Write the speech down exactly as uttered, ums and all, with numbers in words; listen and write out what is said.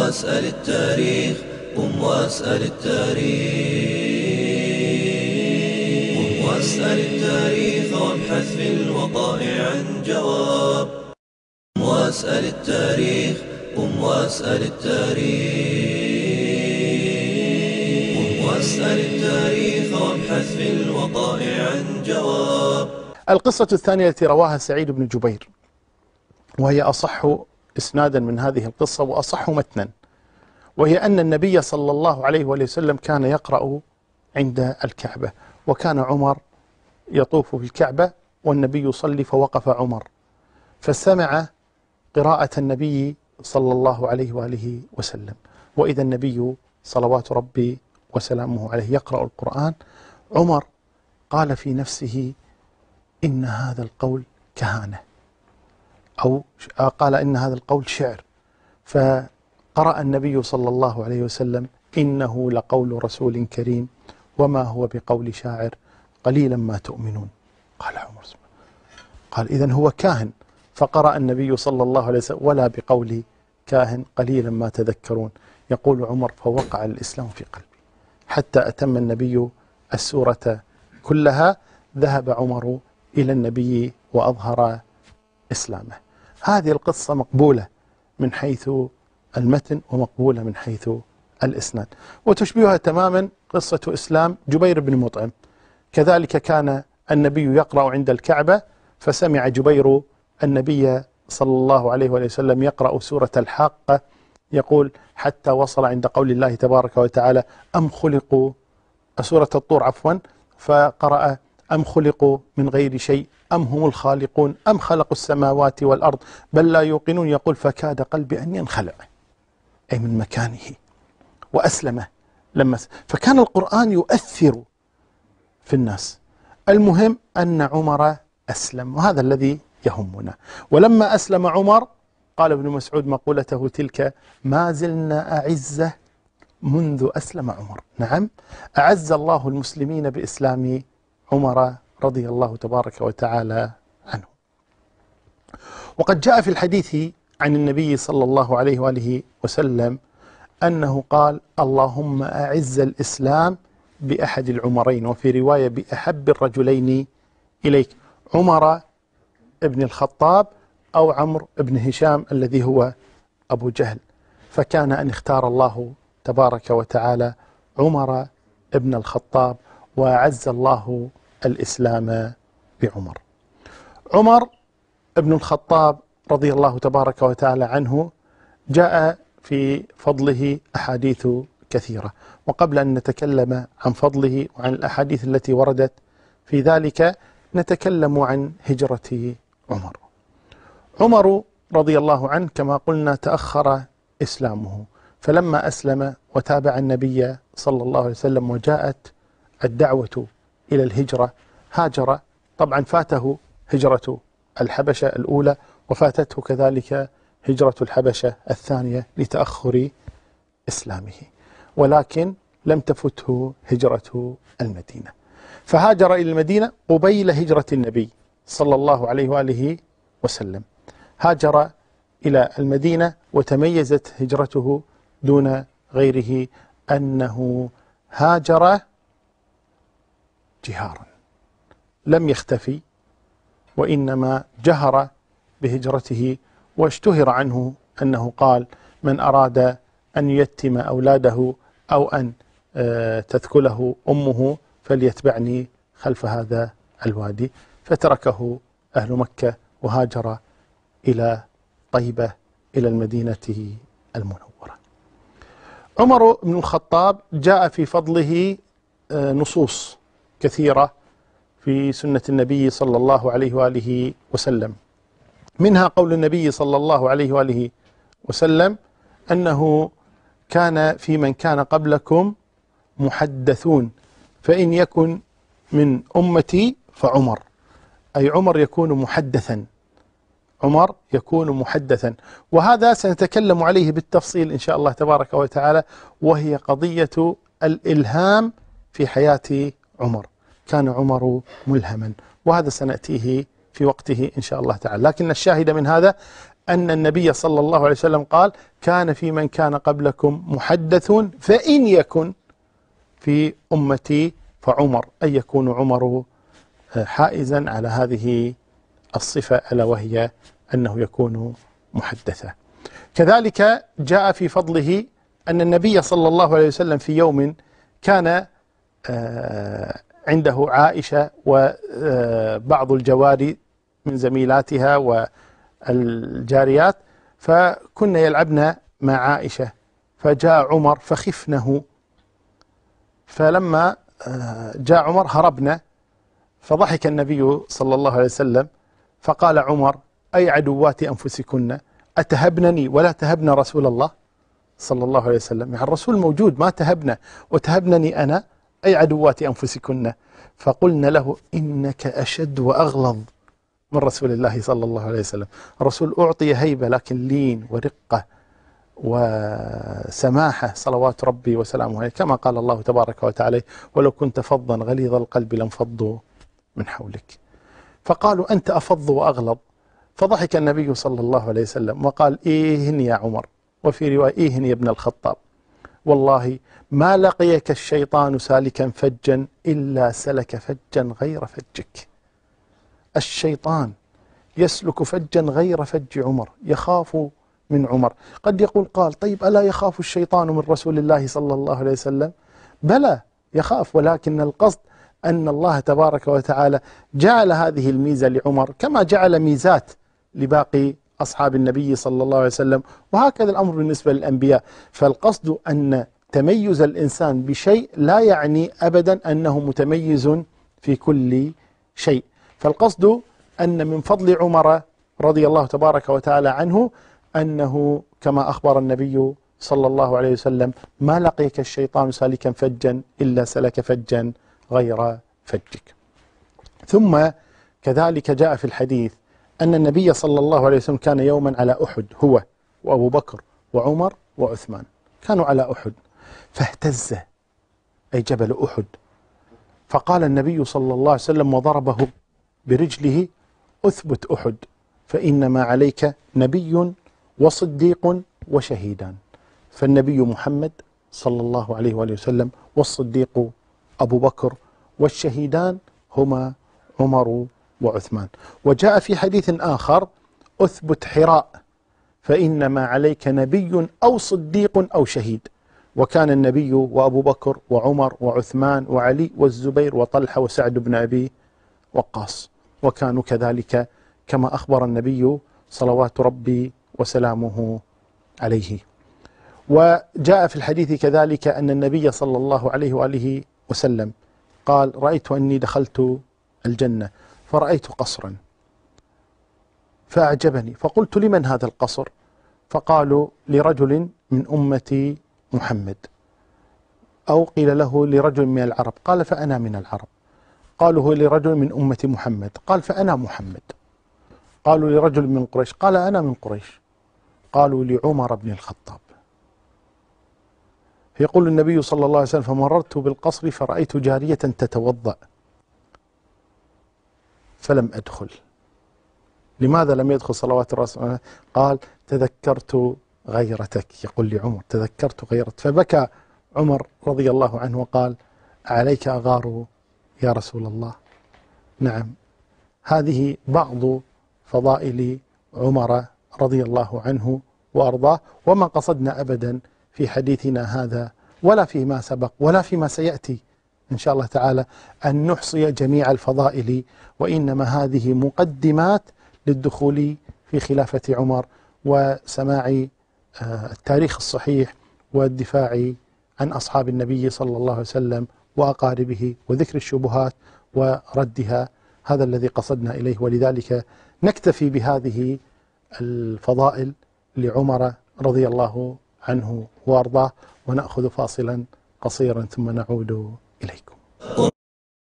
واسأل التاريخ قم واسأل التاريخ قم واسأل التاريخ وابحث في الوقائع عن جواب قم واسأل التاريخ قم واسأل التاريخ قم واسأل التاريخ وابحث في الوقائع عن جواب. القصة الثانية التي رواها سعيد بن جبير، وهي أصح إسنادا من هذه القصة وأصح متنا، وهي أن النبي صلى الله عليه وسلم كان يقرأ عند الكعبة، وكان عمر يطوف في الكعبة والنبي يصلي، فوقف عمر فسمع قراءة النبي صلى الله عليه وآله وسلم، وإذا النبي صلوات ربي وسلامه عليه يقرأ القرآن. عمر قال في نفسه: إن هذا القول كهانة، أو قال إن هذا القول شعر، فقرأ النبي صلى الله عليه وسلم: إنه لقول رسول كريم وما هو بقول شاعر قليلا ما تؤمنون. قال عمر: قال إذن هو كاهن. فقرأ النبي صلى الله عليه وسلم: ولا بقول كاهن قليلا ما تذكرون. يقول عمر: فوقع الإسلام في قلبي حتى أتم النبي السورة كلها. ذهب عمر إلى النبي وأظهر إسلامه. هذه القصة مقبولة من حيث المتن ومقبولة من حيث الإسناد، وتشبهها تماما قصة إسلام جبير بن مطعم. كذلك كان النبي يقرأ عند الكعبة، فسمع جبير النبي صلى الله عليه وسلم يقرأ سورة الحاقة، يقول حتى وصل عند قول الله تبارك وتعالى: أم خلقوا، سورة الطور عفوا، فقرأ: أم خلقوا من غير شيء أم هم الخالقون أم خلقوا السماوات والأرض بل لا يوقنون. يقول: فكاد قلبي أن ينخلع، أي من مكانه، وأسلمه لما س... فكان القرآن يؤثر في الناس. المهم أن عمر أسلم، وهذا الذي يهمنا. ولما أسلم عمر قال ابن مسعود مقولته تلك: ما زلنا أعزة منذ أسلم عمر. نعم، أعز الله المسلمين بإسلام عمر رضي الله تبارك وتعالى عنه. وقد جاء في الحديث عن النبي صلى الله عليه وآله وسلم أنه قال: اللهم أعز الإسلام بأحد العمرين، وفي رواية بأحب الرجلين إليك، عمر ابن الخطاب أو عمرو بن هشام الذي هو أبو جهل. فكان أن اختار الله تبارك وتعالى عمر ابن الخطاب، وأعز الله الإسلام بعمر. عمر ابن الخطاب رضي الله تبارك وتعالى عنه جاء في فضله أحاديث كثيرة، وقبل أن نتكلم عن فضله وعن الأحاديث التي وردت في ذلك نتكلم عن هجرة عمر. عمر رضي الله عنه كما قلنا تأخر إسلامه، فلما أسلم وتابع النبي صلى الله عليه وسلم وجاءت الدعوة إلى الهجرة هاجر. طبعا فاته هجرة الحبشة الأولى، وفاتته كذلك هجرة الحبشة الثانية لتأخر إسلامه، ولكن لم تفته هجرة المدينة، فهاجر إلى المدينة قبيل هجرة النبي صلى الله عليه وآله وسلم. هاجر إلى المدينة، وتميزت هجرته دون غيره أنه هاجر جهارا، لم يختفي، وإنما جهر بهجرته. واشتهر عنه أنه قال: من أراد أن يتم أولاده أو أن تثكله أمه فليتبعني خلف هذا الوادي. فتركه أهل مكة وهاجر إلى طيبة، إلى المدينة المنورة. عمر بن الخطاب جاء في فضله نصوص كثيرة في سنة النبي صلى الله عليه وآله وسلم، منها قول النبي صلى الله عليه وآله وسلم أنه كان في من كان قبلكم محدثون، فإن يكن من أمتي فعمر، أي عمر يكون محدثا، عمر يكون محدثا. وهذا سنتكلم عليه بالتفصيل إن شاء الله تبارك وتعالى، وهي قضية الإلهام في حياة عمر. كان عمر ملهما، وهذا سنأتيه في وقته إن شاء الله تعالى. لكن الشاهد من هذا أن النبي صلى الله عليه وسلم قال: كان في من كان قبلكم محدث فإن يكن في أمتي فعمر، أي يكون عمر حائزا على هذه الصفة، ألا وهي أنه يكون محدثا. كذلك جاء في فضله أن النبي صلى الله عليه وسلم في يوم كان عنده عائشة وبعض الجواري من زميلاتها والجاريات، فكن يلعبن مع عائشة، فجاء عمر فخفنه، فلما جاء عمر هربنا، فضحك النبي صلى الله عليه وسلم فقال عمر: أي عدوات أنفسكن أتهبنني ولا تهبن رسول الله صلى الله عليه وسلم؟ يعني الرسول موجود ما تهبنا وتهبنني أنا، أي عدوات أنفسكن؟ فقلنا له: إنك أشد وأغلظ من رسول الله صلى الله عليه وسلم. الرسول أعطي هيبة لكن لين ورقة وسماحة صلوات ربي وسلامه عليه، كما قال الله تبارك وتعالى: ولو كنت فظا غليظ القلب لانفضوا من حولك. فقالوا: أنت أفظ وأغلظ. فضحك النبي صلى الله عليه وسلم وقال: إيهن يا عمر، وفي رواية: إيهن يا ابن الخطاب، والله ما لقيك الشيطان سالكا فجا إلا سلك فجا غير فجك. الشيطان يسلك فجا غير فج عمر، يخاف من عمر. قد يقول قال: طيب ألا يخاف الشيطان من رسول الله صلى الله عليه وسلم؟ بلى يخاف، ولكن القصد أن الله تبارك وتعالى جعل هذه الميزة لعمر كما جعل ميزات لباقي أصحاب النبي صلى الله عليه وسلم، وهكذا الأمر بالنسبة للأنبياء. فالقصد أن تميز الإنسان بشيء لا يعني أبدا أنه متميز في كل شيء. فالقصد أن من فضل عمر رضي الله تبارك وتعالى عنه أنه كما أخبر النبي صلى الله عليه وسلم: ما لقيك الشيطان سالكا فجا إلا سلك فجا غير فجك. ثم كذلك جاء في الحديث أن النبي صلى الله عليه وسلم كان يوما على أحد، هو وأبو بكر وعمر وعثمان، كانوا على أحد، فاهتز أي جبل أحد، فقال النبي صلى الله عليه وسلم وضربه برجله: أثبت أحد، فإنما عليك نبي وصديق وشهيدان. فالنبي محمد صلى الله عليه وآله وسلم، والصديق أبو بكر، والشهيدان هما عمر وعثمان. وجاء في حديث آخر: أثبت حراء، فإنما عليك نبي أو صديق أو شهيد. وكان النبي وأبو بكر وعمر وعثمان وعلي والزبير وطلحة وسعد بن أبي وقاص، وكانوا كذلك كما أخبر النبي صلوات ربي وسلامه عليه. وجاء في الحديث كذلك أن النبي صلى الله عليه وآله وسلم قال: رأيت أني دخلت الجنة فرأيت قصرا فأعجبني، فقلت: لمن هذا القصر؟ فقالوا: لرجل من أمة محمد، أو قيل له لرجل من العرب، قال: فأنا من العرب. قالوا: هو لرجل من أمة محمد، قال: فأنا محمد. قالوا: لرجل من قريش، قال: أنا من قريش. قالوا: لعمر بن الخطاب. يقول النبي صلى الله عليه وسلم: فمررت بالقصر فرأيت جارية تتوضأ فلم أدخل. لماذا لم يدخل صلوات الرسول؟ قال: تذكرت غيرتك. يقول لعمر: تذكرت غيرتك. فبكى عمر رضي الله عنه وقال: عليك أغار يا رسول الله. نعم، هذه بعض فضائل عمر رضي الله عنه وأرضاه، وما قصدنا أبدا في حديثنا هذا ولا فيما سبق ولا فيما سيأتي إن شاء الله تعالى أن نحصي جميع الفضائل، وإنما هذه مقدمات للدخول في خلافة عمر وسماع التاريخ الصحيح والدفاع عن أصحاب النبي صلى الله عليه وسلم وأقاربه وذكر الشبهات وردها. هذا الذي قصدنا إليه، ولذلك نكتفي بهذه الفضائل لعمر رضي الله عنه وأرضاه، ونأخذ فاصلا قصيرا ثم نعود إليكم.